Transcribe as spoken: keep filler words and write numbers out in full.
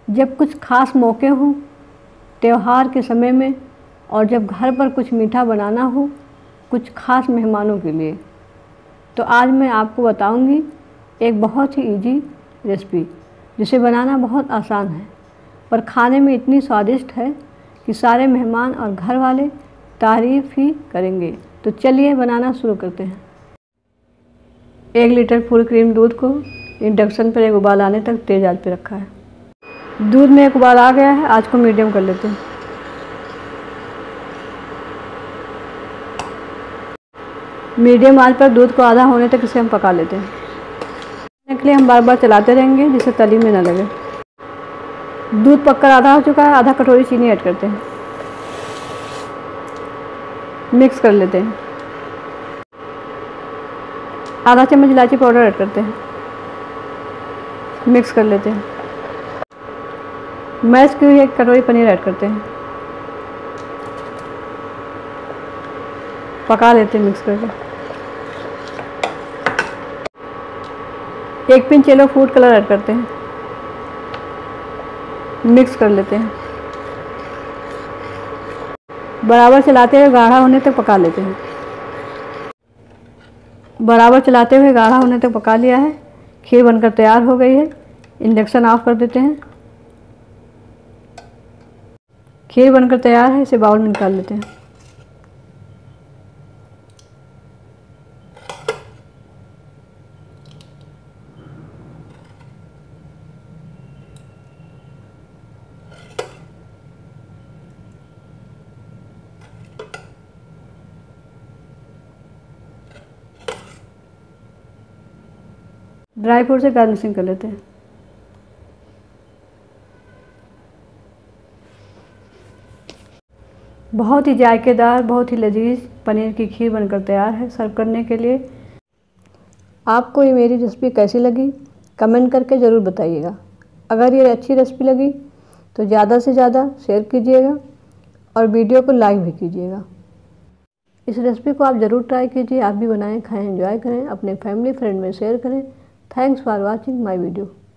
जब कुछ खास मौके हों, त्यौहार के समय में, और जब घर पर कुछ मीठा बनाना हो कुछ खास मेहमानों के लिए, तो आज मैं आपको बताऊंगी एक बहुत ही इजी रेसिपी जिसे बनाना बहुत आसान है पर खाने में इतनी स्वादिष्ट है कि सारे मेहमान और घर वाले तारीफ़ ही करेंगे। तो चलिए बनाना शुरू करते हैं। एक लीटर फुल क्रीम दूध को इंडक्शन पर एक उबाल आने तक तेज़ आंच पर रखा है। दूध में एक उबाल आ गया है, आंच को मीडियम कर लेते हैं। मीडियम आंच पर दूध को आधा होने तक इसे हम पका लेते हैं। के लिए हम बार बार चलाते रहेंगे जिससे तली में ना लगे। दूध पककर आधा हो चुका है, आधा कटोरी चीनी ऐड करते हैं, मिक्स कर लेते हैं। आधा चम्मच इलायची पाउडर ऐड करते हैं, मिक्स कर लेते हैं। मैश की हुई एक कटोरी पनीर ऐड करते हैं, पका लेते हैं मिक्स करके। एक pinch yellow food colour add करते हैं, मिक्स कर लेते हैं। बराबर चलाते हुए गाढ़ा होने तक पका लेते हैं। बराबर चलाते हुए गाढ़ा होने तक पका लिया है। खीर बनकर तैयार हो गई है। इंडक्शन ऑफ कर देते हैं। खीर बनकर तैयार है, इसे बाउल में निकाल लेते हैं। ड्राई फ्रूट से गार्निशिंग कर लेते हैं। बहुत ही जायकेदार, बहुत ही लजीज पनीर की खीर बनकर तैयार है सर्व करने के लिए। आपको ये मेरी रेसिपी कैसी लगी कमेंट करके ज़रूर बताइएगा। अगर ये अच्छी रेसिपी लगी तो ज़्यादा से ज़्यादा शेयर कीजिएगा और वीडियो को लाइक भी कीजिएगा। इस रेसिपी को आप ज़रूर ट्राई कीजिए। आप भी बनाएं, खाएं, एंजॉय करें, अपने फैमिली फ्रेंड में शेयर करें। Thanks for watching my video.